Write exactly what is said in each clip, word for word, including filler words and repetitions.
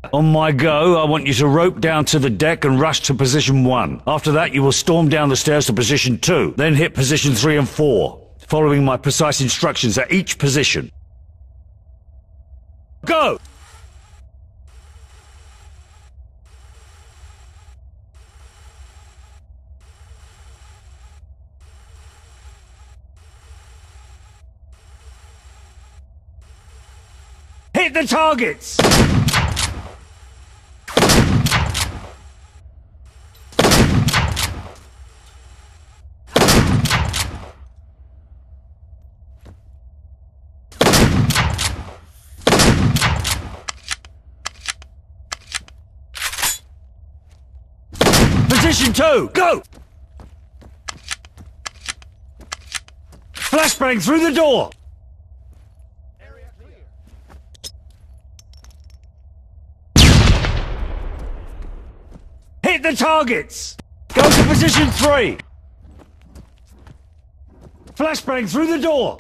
On my go, I want you to rope down to the deck and rush to position one. After that, you will storm down the stairs to position two, then hit position three and four, following my precise instructions at each position. Go! Hit the targets! Position two, go! Flashbang through the door! Area clear. Hit the targets! Go to position three! Flashbang through the door!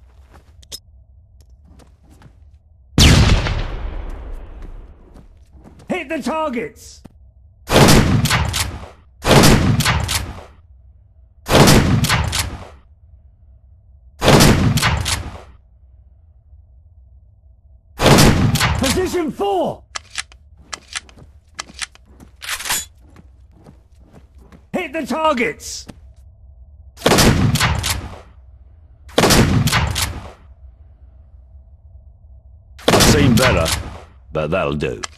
Hit the targets! Position four! Hit the targets! I've seen better, but that'll do.